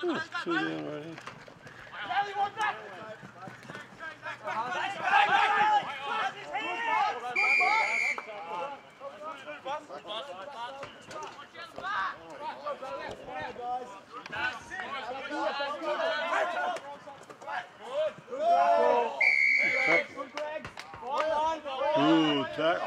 Two down already. Ooh, tackle.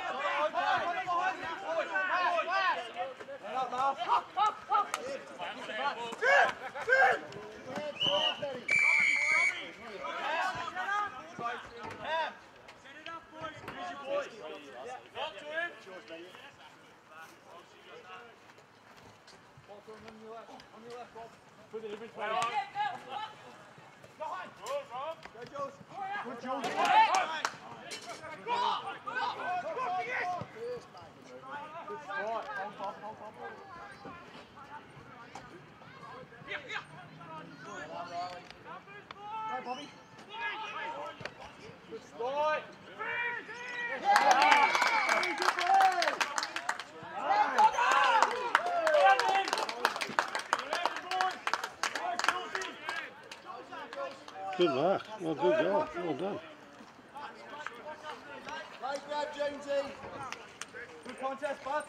Good mark. Well, good goal. Well done. Nice grab, Jonesy. Good contest, bud.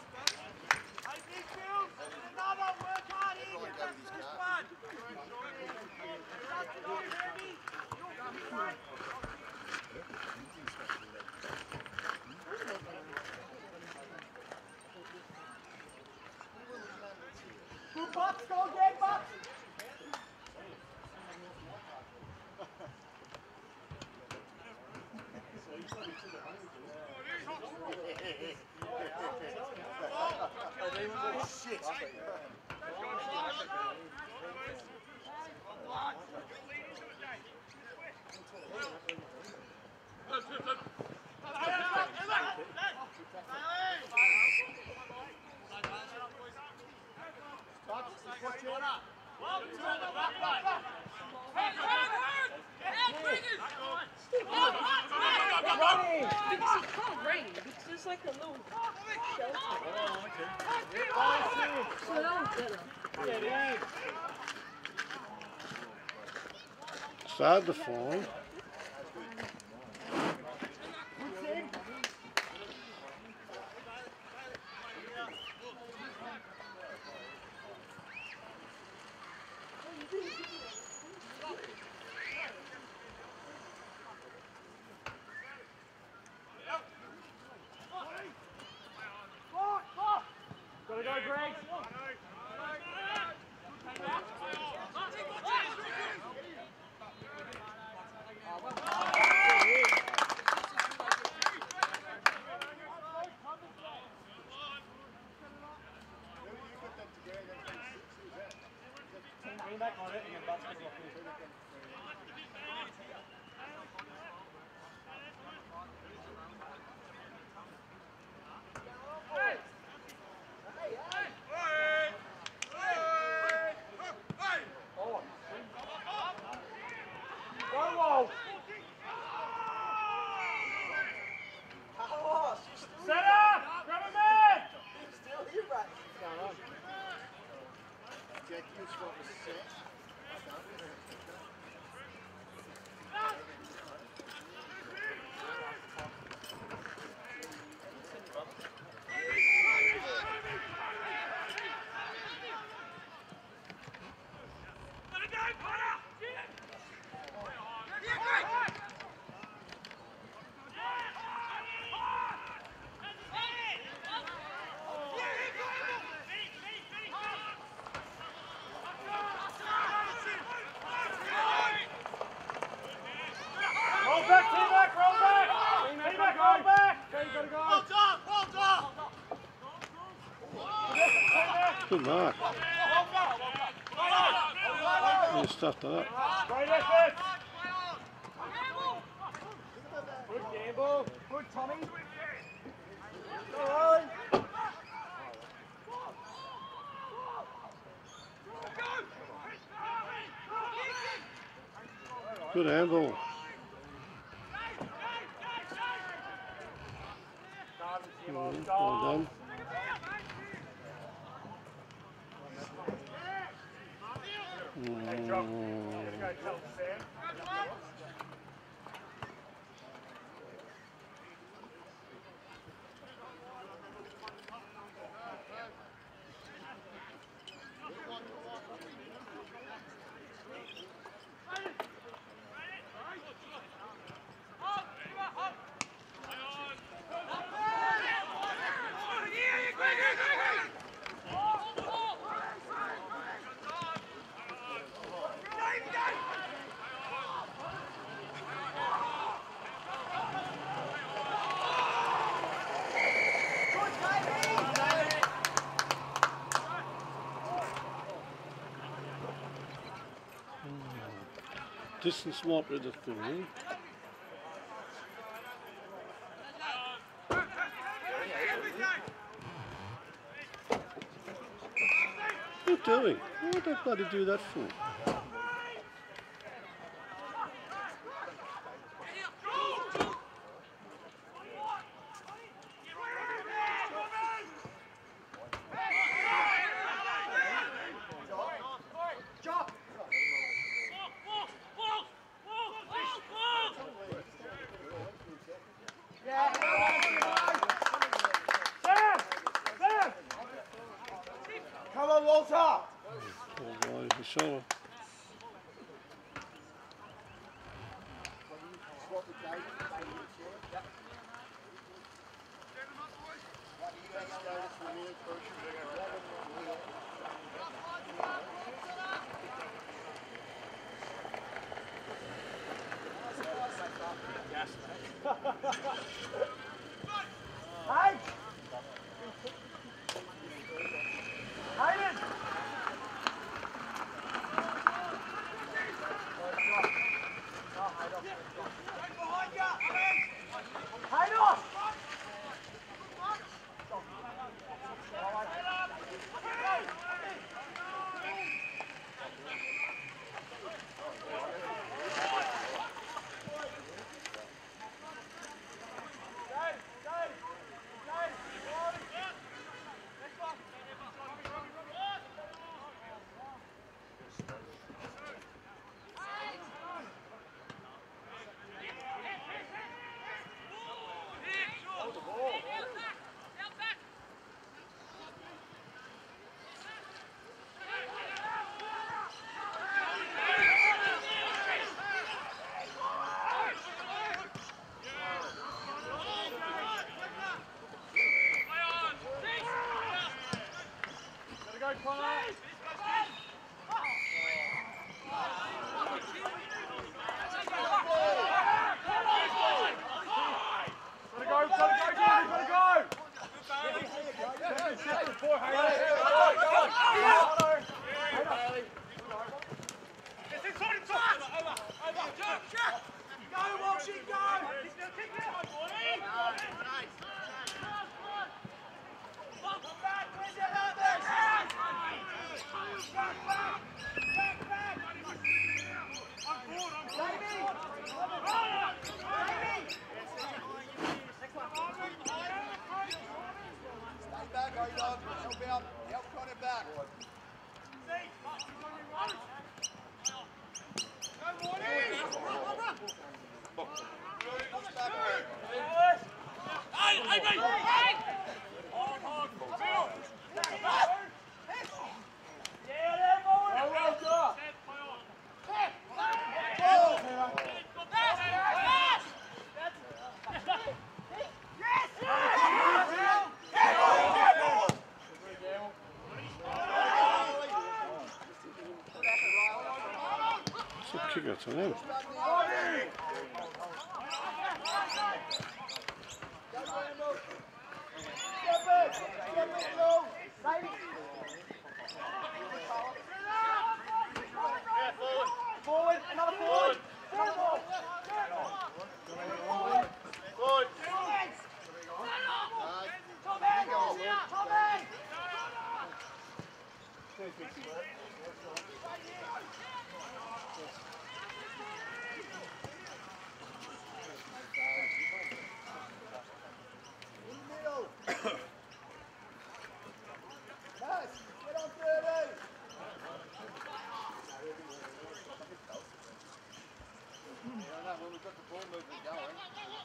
Good box, go again, box. Shit. It's just like a little shelter. Start the phone. Gotta go, Greg. Back on it and that's good. Set up! Grab a man! Still here, right? Jack, you swap was set. Good mark. You stuffed that up. Great effort! Good gamble. Good, Tommy. Go on. Good handball. Well done. Distance might be the thing, eh? What are you doing? What would they bloody do that for? Come on, Walter! Oh, why is the shower? Hey! Hayden! Hayden! Kick it to them. Forward, another forward. we've got the ball movement going.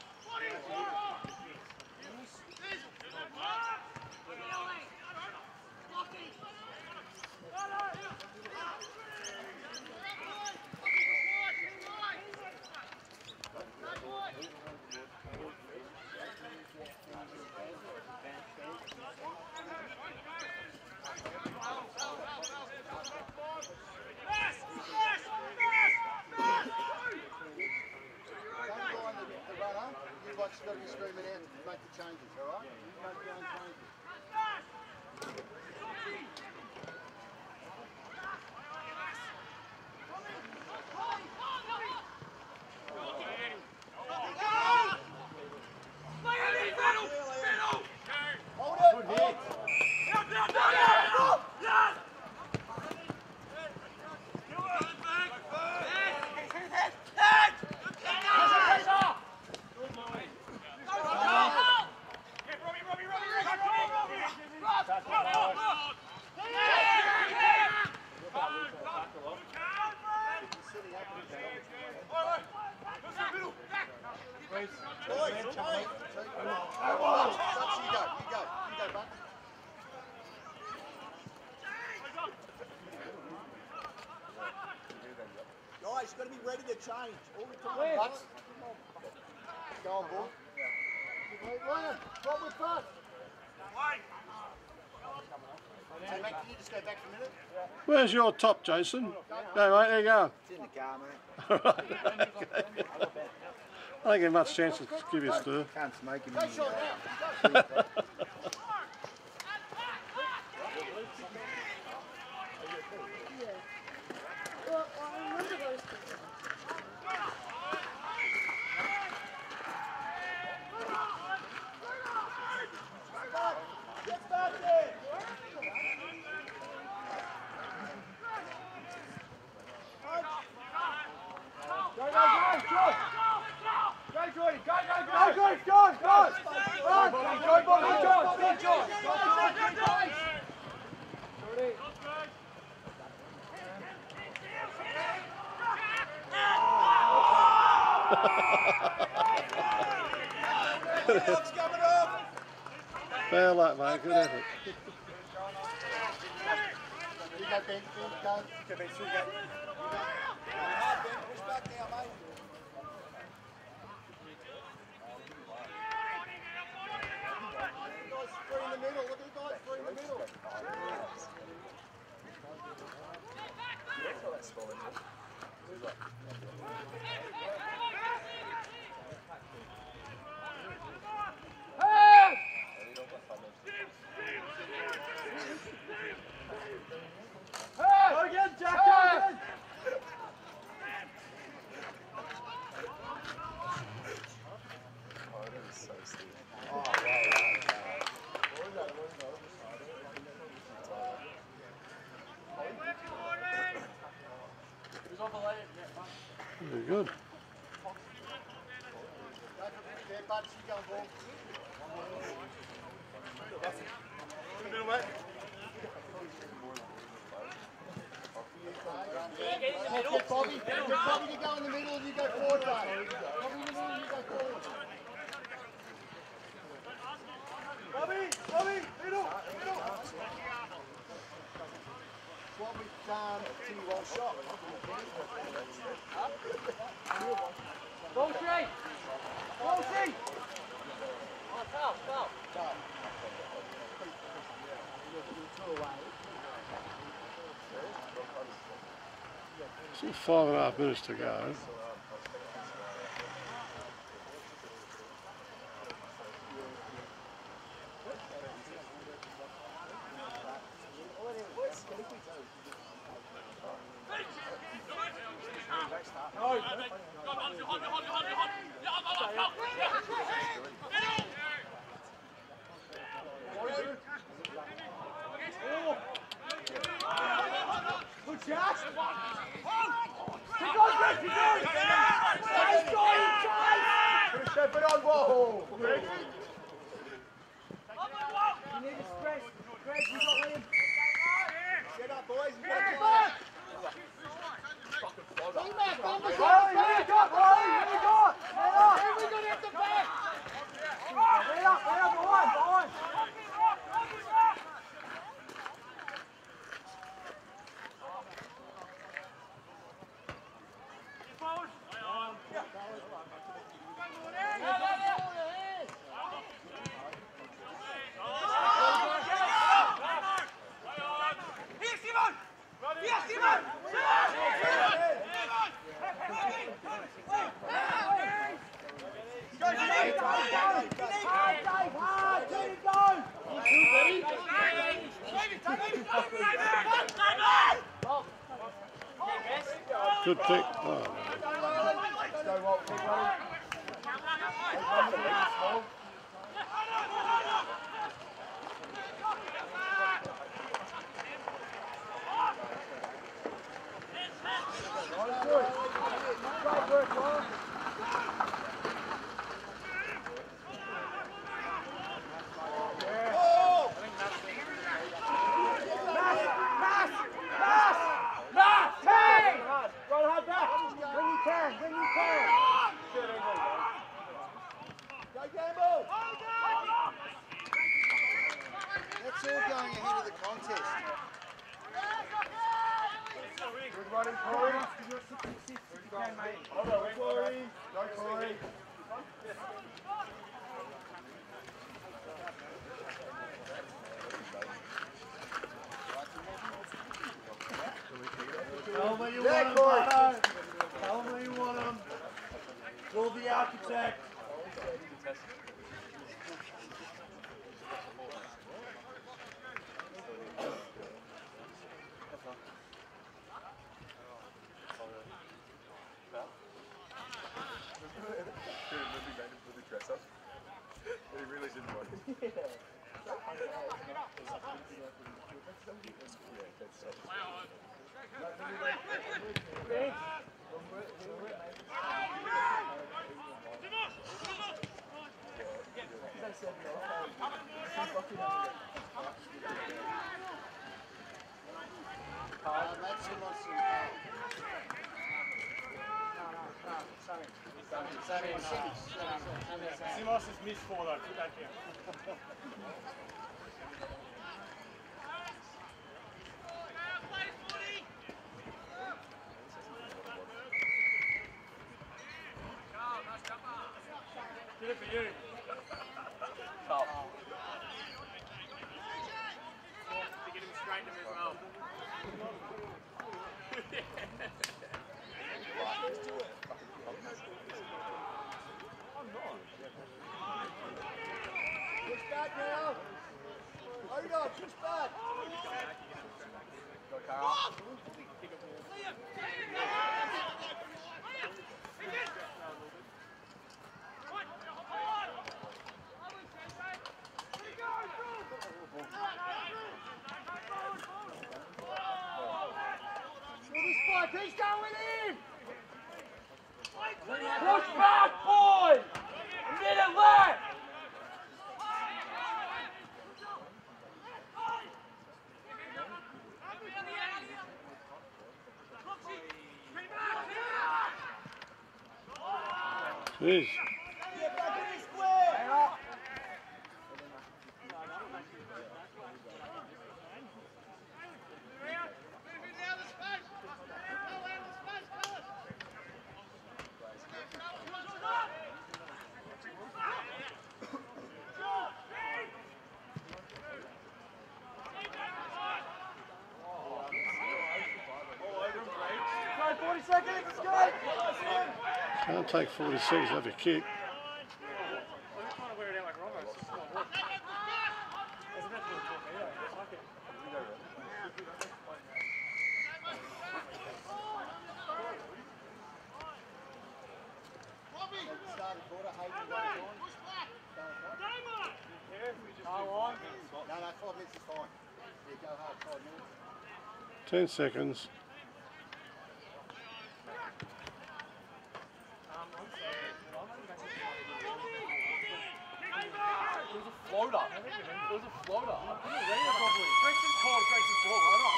You've got to be screaming out to make the changes, alright? You make your own changes. Guys, you've got to be ready to change all the time. Go on, ball. Ryan, what was that? Hey, mate, can you just go back for a minute? Where's your top, Jason? No, mate, there you go. It's in the car, mate. Alright, okay. I don't get much chance to give you a stir. Can't smoke him in the Well, I remember those things. Fair luck, mate. Good effort. You go, Ben. Go. Okay, Ben. Through you go. Hard, Ben. Push back now, mate. Guys, three in the middle. Look at the guys, three in the middle. Very good. Get Bobby to go in the middle and you go forward, mate. Bobby in the middle and you go forward. Bobby, middle. What we've done to you all shot. Ball three! Ball three! Oh, foul. Still 5.5 minutes to go. Step it on, ball. You need to press. Press, you got Liam. Get up, boys. Get Here you go! Good pick. Oh. That's all going ahead of the contest. Good running, Corey. Hold on, Corey. Go, Corey. Tell them where you want them, Butter. Tell them where you want them. Call the architect. He really didn't want it. Simos has missed 4 though, put that down. Did it for you. To get him straight to him as well. Push back now. Hold on, push back. Go, Carl. He's going in! Push back, boys! A minute left! Jeez. Get back in the square! Can't take 46 off a kick. No, 5 minutes is fine. Yeah, go hard, 5 minutes. 10 seconds. Floater. It was a floater. I couldn't read it properly. Grayson's called. I know.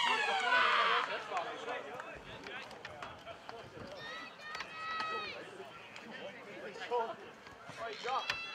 I thought it was a test.